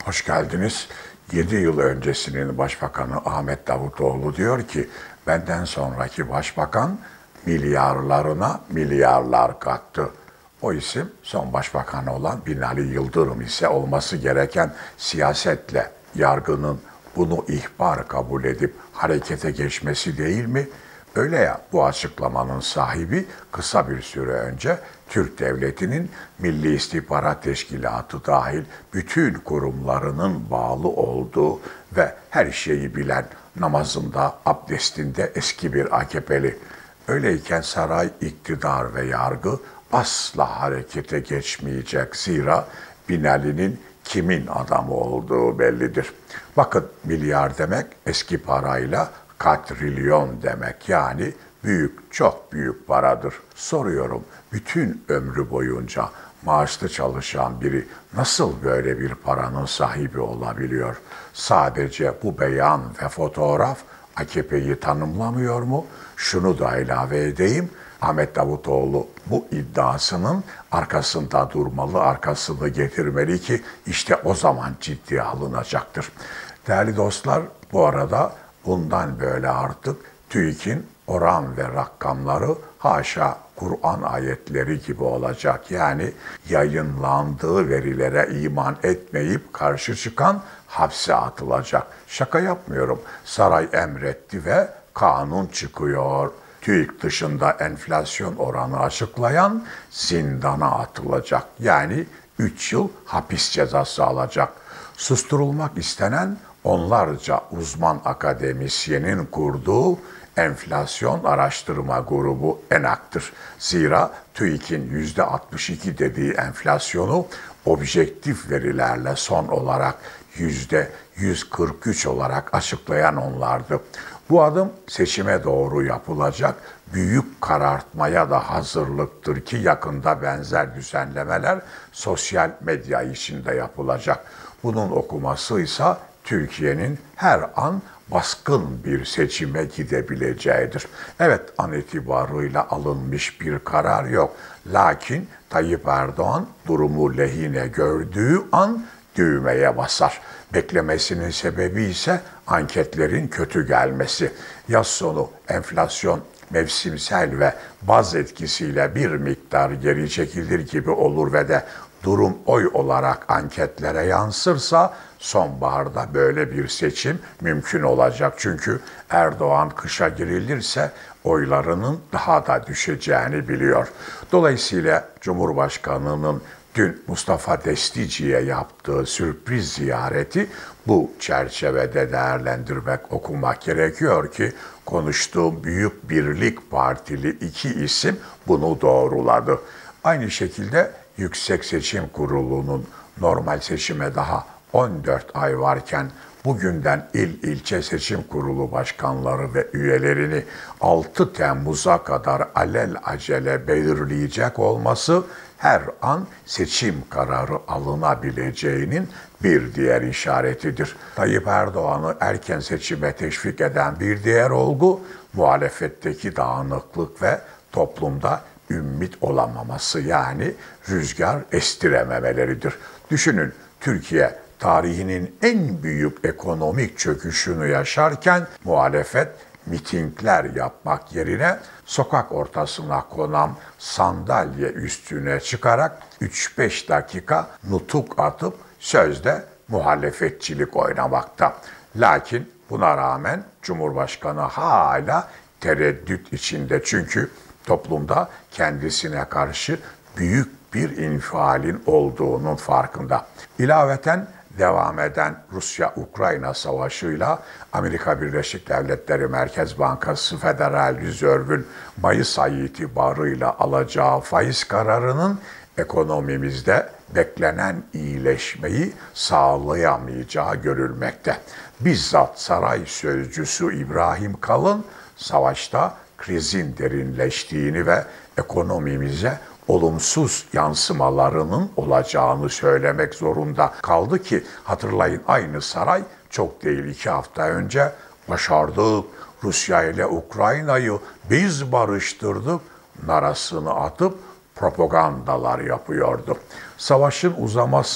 Hoş geldiniz. 7 yıl öncesinin Başbakanı Ahmet Davutoğlu diyor ki, benden sonraki başbakan milyarlarına milyarlar kattı. O isim son başbakanı olan Binali Yıldırım ise olması gereken siyasetle yargının bunu ihbar kabul edip harekete geçmesi değil mi? Öyle ya, bu açıklamanın sahibi kısa bir süre önce Türk Devleti'nin Milli İstihbarat Teşkilatı dahil bütün kurumlarının bağlı olduğu ve her şeyi bilen, namazında, abdestinde eski bir AKP'li. Öyleyken saray, iktidar ve yargı asla harekete geçmeyecek. Zira Binali'nin kimin adamı olduğu bellidir. Bakın, milyar demek eski parayla katrilyon demek, yani büyük, çok büyük paradır. Soruyorum, bütün ömrü boyunca maaşlı çalışan biri nasıl böyle bir paranın sahibi olabiliyor? Sadece bu beyan ve fotoğraf AKP'yi tanımlamıyor mu? Şunu da ilave edeyim, Ahmet Davutoğlu bu iddiasının arkasında durmalı, arkasını getirmeli ki işte o zaman ciddiye alınacaktır. Değerli dostlar, bu arada bundan böyle artık TÜİK'in oran ve rakamları haşa Kur'an ayetleri gibi olacak. Yani yayınlandığı verilere iman etmeyip karşı çıkan hapse atılacak. Şaka yapmıyorum. Saray emretti ve kanun çıkıyor. TÜİK dışında enflasyon oranı açıklayan zindana atılacak. Yani 3 yıl hapis cezası alacak. Susturulmak istenen onlarca uzman akademisyenin kurduğu enflasyon araştırma grubu ENAK'tır. Zira TÜİK'in %62 dediği enflasyonu objektif verilerle son olarak %143 olarak açıklayan onlardı. Bu adım seçime doğru yapılacak büyük karartmaya da hazırlıktır ki yakında benzer düzenlemeler sosyal medya içinde yapılacak. Bunun okuması ise Türkiye'nin her an baskın bir seçime gidebileceğidir. Evet, an itibarıyla alınmış bir karar yok. Lakin Tayyip Erdoğan durumu lehine gördüğü an düğmeye basar. Beklemesinin sebebi ise anketlerin kötü gelmesi. Yaz sonu enflasyon mevsimsel ve baz etkisiyle bir miktar geri çekilir gibi olur ve de durum oy olarak anketlere yansırsa sonbaharda böyle bir seçim mümkün olacak. Çünkü Erdoğan kışa girilirse oylarının daha da düşeceğini biliyor. Dolayısıyla Cumhurbaşkanı'nın dün Mustafa Destici'ye yaptığı sürpriz ziyareti bu çerçevede değerlendirmek, okumak gerekiyor ki konuştuğum Büyük Birlik Partili iki isim bunu doğruladı. Aynı şekilde Yüksek Seçim Kurulu'nun normal seçime daha 14 ay varken bugünden ilçe seçim kurulu başkanları ve üyelerini 6 Temmuz'a kadar alelacele belirleyecek olması her an seçim kararı alınabileceğinin bir diğer işaretidir. Tayyip Erdoğan'ı erken seçime teşvik eden bir diğer olgu muhalefetteki dağınıklık ve toplumda ümit olamaması, yani rüzgar estirememeleridir. Düşünün, Türkiye tarihinin en büyük ekonomik çöküşünü yaşarken muhalefet mitingler yapmak yerine sokak ortasına konan sandalye üstüne çıkarak 3-5 dakika nutuk atıp sözde muhalefetçilik oynamakta. Lakin buna rağmen Cumhurbaşkanı hala tereddüt içinde, çünkü toplumda kendisine karşı büyük bir infialin olduğunun farkında. İlaveten devam eden Rusya-Ukrayna savaşıyla Amerika Birleşik Devletleri Merkez Bankası Federal Rezerv'ün Mayıs ayı itibarıyla alacağı faiz kararının ekonomimizde beklenen iyileşmeyi sağlayamayacağı görülmekte. Bizzat saray sözcüsü İbrahim Kalın, savaşta krizin derinleştiğini ve ekonomimize olumsuz yansımalarının olacağını söylemek zorunda kaldı ki, hatırlayın, aynı saray çok değil 2 hafta önce başardık, Rusya ile Ukrayna'yı biz barıştırdık narasını atıp propagandalar yapıyordu. Savaşın uzaması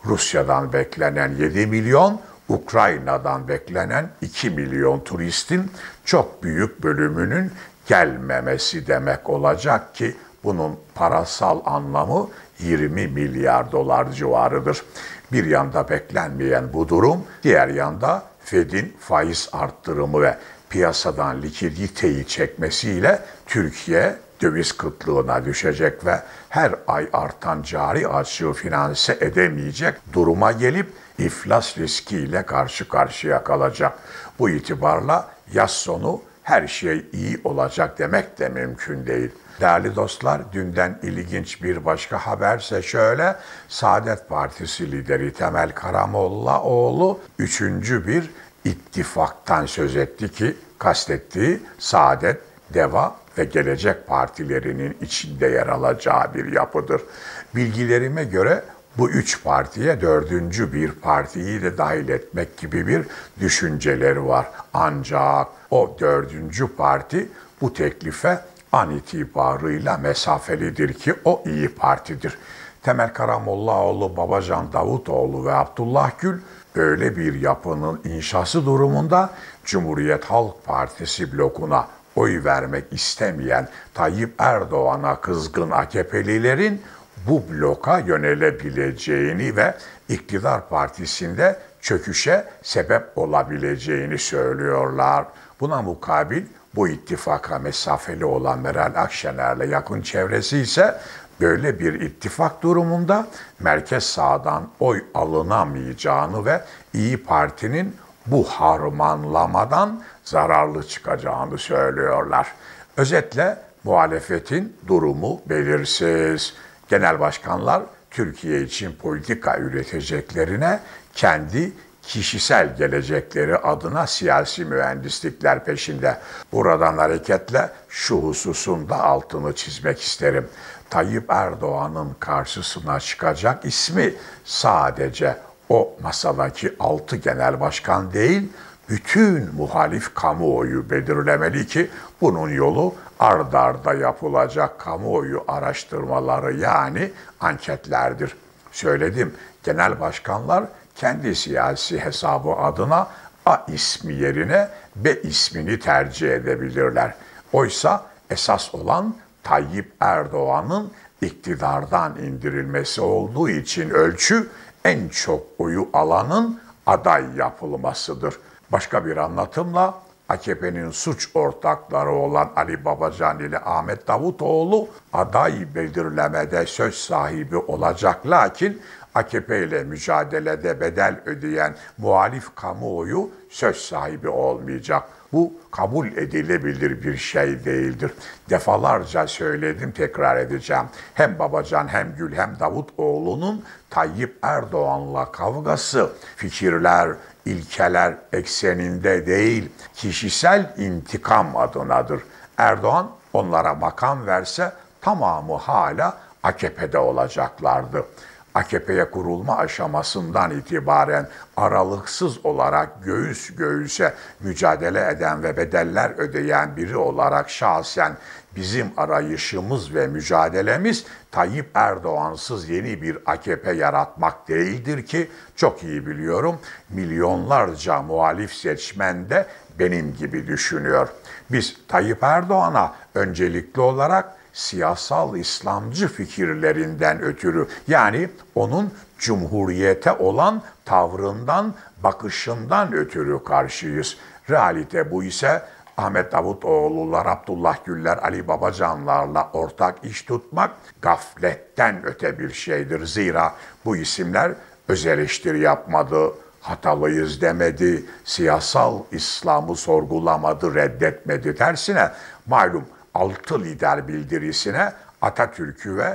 Rusya'dan beklenen 7 milyon, Ukrayna'dan beklenen 2 milyon turistin çok büyük bölümünün gelmemesi demek olacak ki bunun parasal anlamı 20 milyar dolar civarıdır. Bir yanda beklenmeyen bu durum, diğer yanda Fed'in faiz arttırımı ve piyasadan likiditeyi çekmesiyle Türkiye döviz kıtlığına düşecek ve her ay artan cari açığı finanse edemeyecek duruma gelip iflas riskiyle karşı karşıya kalacak. Bu itibarla yaz sonu her şey iyi olacak demek de mümkün değil. Değerli dostlar, dünden ilginç bir başka haberse şöyle, Saadet Partisi lideri Temel Karamollaoğlu üçüncü bir ittifaktan söz etti ki kastettiği Saadet, Deva ve Gelecek partilerinin içinde yer alacağı bir yapıdır. Bilgilerime göre bu üç partiye dördüncü bir partiyi de dahil etmek gibi bir düşünceleri var. Ancak o dördüncü parti bu teklife an itibarıyla mesafelidir ki o İyi Parti'dir. Temel Karamollaoğlu, Babacan Davutoğlu ve Abdullah Gül böyle bir yapının inşası durumunda Cumhuriyet Halk Partisi blokuna oy vermek istemeyen Tayyip Erdoğan'a kızgın AKP'lilerin bu bloka yönelebileceğini ve iktidar partisinde çöküşe sebep olabileceğini söylüyorlar. Buna mukabil bu ittifaka mesafeli olan Meral Akşener'le yakın çevresi ise böyle bir ittifak durumunda merkez sağdan oy alınamayacağını ve İyi Parti'nin bu harmanlamadan zararlı çıkacağını söylüyorlar. Özetle muhalefetin durumu belirsiz. Genel başkanlar Türkiye için politika üreteceklerine kendi kişisel gelecekleri adına siyasi mühendislikler peşinde. Buradan hareketle şu hususun da altını çizmek isterim. Tayyip Erdoğan'ın karşısına çıkacak ismi sadece o masadaki 6 genel başkan değil, bütün muhalif kamuoyu belirlemeli ki bunun yolu ard arda yapılacak kamuoyu araştırmaları yani anketlerdir. Söyledim, genel başkanlar kendi siyasi hesabı adına A ismi yerine B ismini tercih edebilirler. Oysa esas olan Tayyip Erdoğan'ın iktidardan indirilmesi olduğu için ölçü en çok oyu alanın aday yapılmasıdır. Başka bir anlatımla AKP'nin suç ortakları olan Ali Babacan ile Ahmet Davutoğlu aday belirlemede söz sahibi olacak. Lakin AKP ile mücadelede bedel ödeyen muhalif kamuoyu söz sahibi olmayacak. Bu kabul edilebilir bir şey değildir. Defalarca söyledim, tekrar edeceğim. Hem Babacan hem Gül hem Davutoğlu'nun Tayyip Erdoğan'la kavgası fikirler, ilkeler ekseninde değil, kişisel intikam adınadır. Erdoğan onlara makam verse tamamı hala AKP'de olacaklardı. AKP'ye kurulma aşamasından itibaren aralıksız olarak göğüs göğüse mücadele eden ve bedeller ödeyen biri olarak şahsen bizim arayışımız ve mücadelemiz Tayyip Erdoğan'sız yeni bir AKP yaratmak değildir ki çok iyi biliyorum milyonlarca muhalif seçmen de benim gibi düşünüyor. Biz Tayyip Erdoğan'a öncelikli olarak siyasal İslamcı fikirlerinden ötürü yani onun cumhuriyete olan tavrından, bakışından ötürü karşıyız. Realite bu ise Ahmet Davutoğlu'lar, Abdullah Gül'ler, Ali Babacanlarla ortak iş tutmak gafletten öte bir şeydir. Zira bu isimler öz eleştiri yapmadı, hatalıyız demedi, siyasal İslam'ı sorgulamadı, reddetmedi. Tersine malum 6 lider bildirisine Atatürk'ü ve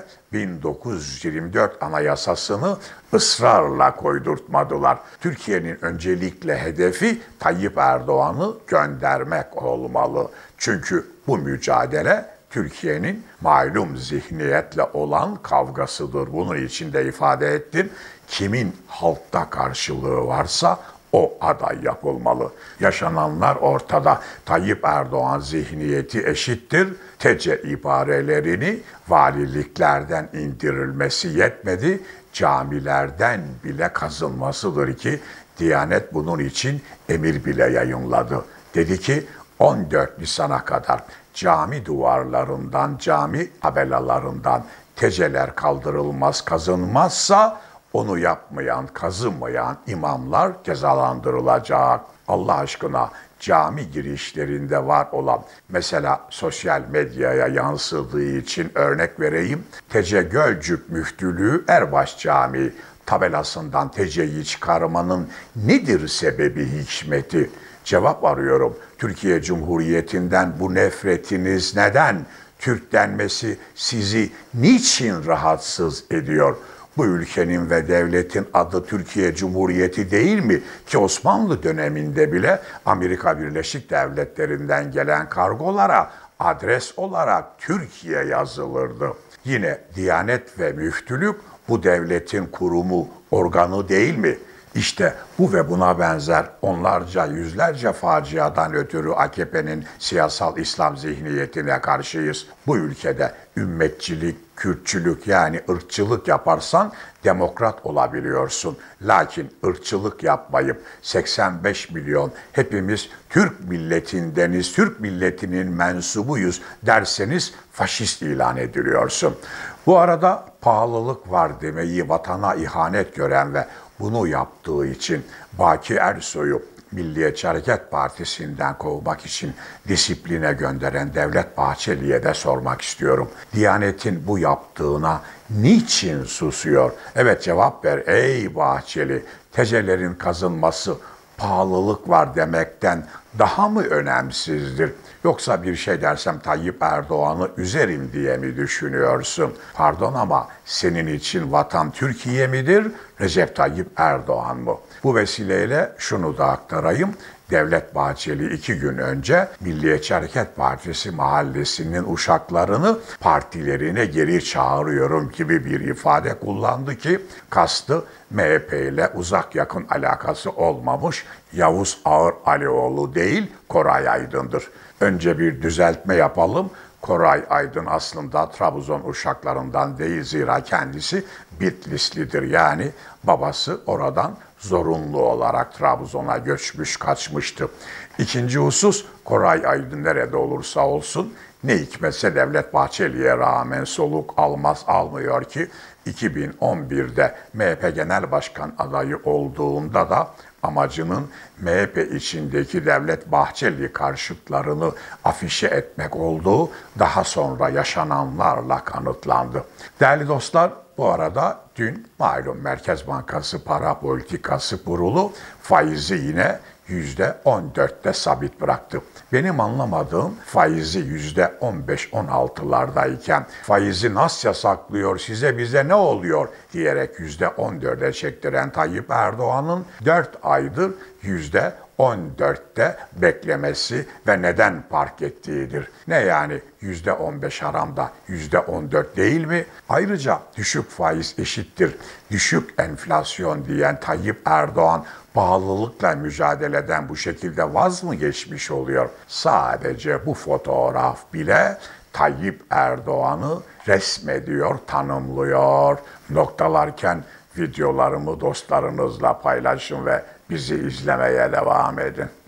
1924 Anayasası'nı ısrarla koydurtmadılar. Türkiye'nin öncelikle hedefi Tayyip Erdoğan'ı göndermek olmalı. Çünkü bu mücadele Türkiye'nin malum zihniyetle olan kavgasıdır. Bunun için de ifade ettim. Kimin halkta karşılığı varsa O aday yapılmalı. Yaşananlar ortada. Tayyip Erdoğan zihniyeti eşittir. TC ibarelerini valiliklerden indirilmesi yetmedi. Camilerden bile kazınmasıdır ki Diyanet bunun için emir bile yayınladı. Dedi ki 14 Nisan'a kadar cami duvarlarından, cami tabelalarından teceler kaldırılmaz, kazınmazsa onu yapmayan, kazımayan imamlar cezalandırılacak. Allah aşkına cami girişlerinde var olan, mesela sosyal medyaya yansıdığı için örnek vereyim. Tece Gölcük Müftülüğü Erbaş Camii tabelasından teceyi çıkarmanın nedir sebebi, hikmeti? Cevap arıyorum. Türkiye Cumhuriyeti'nden bu nefretiniz neden? Türk denmesi sizi niçin rahatsız ediyor? Bu ülkenin ve devletin adı Türkiye Cumhuriyeti değil mi? Ki Osmanlı döneminde bile Amerika Birleşik Devletleri'nden gelen kargolara adres olarak Türkiye yazılırdı. Yine Diyanet ve Müftülük bu devletin kurumu, organı değil mi? İşte bu ve buna benzer onlarca, yüzlerce faciadan ötürü AKP'nin siyasal İslam zihniyetine karşıyız. Bu ülkede ümmetçilik, Kürtçülük yani ırkçılık yaparsan demokrat olabiliyorsun. Lakin ırkçılık yapmayıp 85 milyon hepimiz Türk milletindeniz, Türk milletinin mensubuyuz derseniz faşist ilan ediliyorsun. Bu arada pahalılık var demeyi vatana ihanet gören ve bunu yaptığı için Baki Ersoy'u Milliyetçi Hareket Partisi'nden kovmak için disipline gönderen Devlet Bahçeli'ye de sormak istiyorum. Diyanet'in bu yaptığına niçin susuyor? Evet, cevap ver ey Bahçeli. Tecelerin kazınması pahalılık var demekten daha mı önemsizdir? Yoksa bir şey dersem Tayyip Erdoğan'ı üzerim diye mi düşünüyorsun? Pardon ama senin için vatan Türkiye midir, Recep Tayyip Erdoğan mı? Bu vesileyle şunu da aktarayım. Devlet Bahçeli 2 gün önce Milliyetçi Hareket Partisi mahallesinin uşaklarını partilerine geri çağırıyorum gibi bir ifade kullandı ki kastı MHP ile uzak yakın alakası olmamış Yavuz Ağır Alioğlu değil Koray Aydın'dır. Önce bir düzeltme yapalım. Koray Aydın aslında Trabzon uşaklarından değil, zira kendisi Bitlislidir. Yani babası oradan zorunlu olarak Trabzon'a göçmüş, kaçmıştı. İkinci husus, Koray Aydın nerede olursa olsun ne hikmetse Devlet Bahçeli'ye rağmen soluk almıyor ki 2011'de MHP Genel Başkan adayı olduğunda da amacının MHP içindeki Devlet Bahçeli karşıtlarını afişe etmek olduğu daha sonra yaşananlarla kanıtlandı. Değerli dostlar, bu arada dün malum Merkez Bankası Para Politikası Kurulu faizi yine %14'te sabit bıraktı. Benim anlamadığım faizi %15-16'lardayken faizi nasıl yasaklıyor, size bize ne oluyor diyerek %14'e çektiren Tayyip Erdoğan'ın 4 aydır %14'te beklemesi ve neden park ettiğidir. Ne yani %15 haramda %14 değil mi? Ayrıca düşük faiz eşittir düşük enflasyon diyen Tayyip Erdoğan pahalılıkla mücadeleden bu şekilde vaz mı geçmiş oluyor? Sadece bu fotoğraf bile Tayyip Erdoğan'ı resmediyor, tanımlıyor. Noktalarken videolarımı dostlarınızla paylaşın ve bizi izlemeye devam edin.